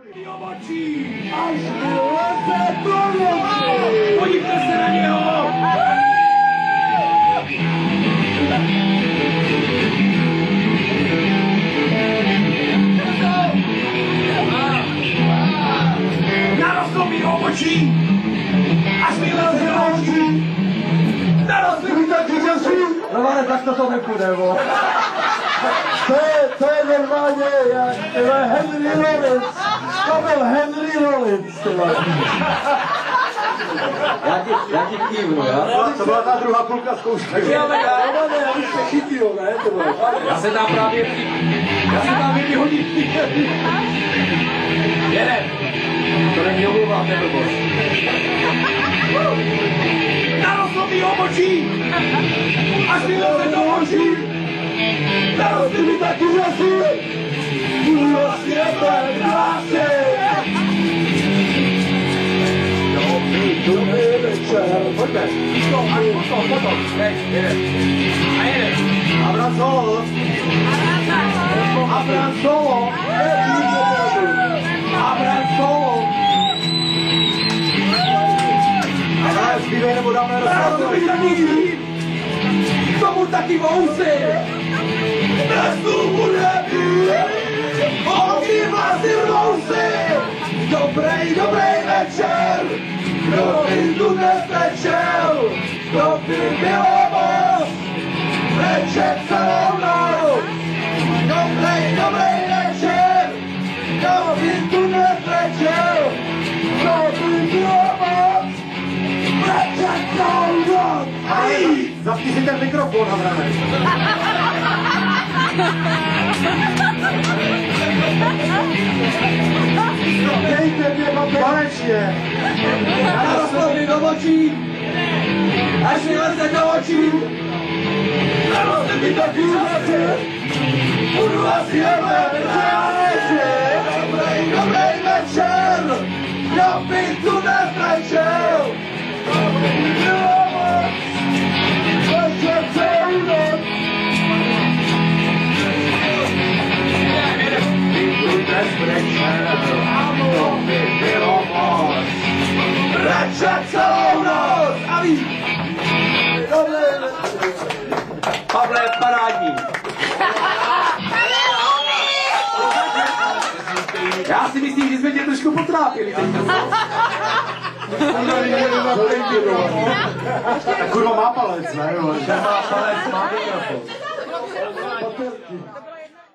Až vyleze do noci! Podívejte se na něho! Narostlo mi obočí! Až vyleze do noci! Narostlo mi taky řeší! No ale tak to nepůjde, bo. To je normálně, to je Henry Rollins. To byl Henry Rollins, tyhle. Já ti kývnu, já? To byla ta druhá půlka zkoušky. Já bych se chytil, ne? To bylo. Já se tam vyhodím. Jedem. To není omluva, to je blbost. Narostlo mi obočí! Až vyleze do očí! Narostly mi taky řasy. Budu světlé krásy. Dobrý večer. Pojďme. Potom. Teď, jedem. A jedem. Abram solo. Abram solo. Abram solo. Ale zpívej nebo dáme rozhodnout. Tomu taky vousy! Dnes tu bude oči vlasy vousy. Dobrý večer. Kdo by tu dnes nečel, to by bylo moc. Večer celou noc. Dobrý večer. Kdo by tu dnes nečel, to by bylo moc. Večer celou noc. Zapni si ten mikrofon, Abrame. Dejte mě konečně. Narostlo mi do očí! Až vyleze do očí! Narostly mi taky řasy. Budu asi jebet řasy. Dobrý večer. Kdo by tu dnes nečel, to by bylo moc. Večer celou noc. To by bylo moc. Večer celou noc. A víš. Pavle, parádní! Já si myslím, že jsme tě trošku potrápili. Tak kurva má palec, ne? Má palec, má mikrofon. Paterky.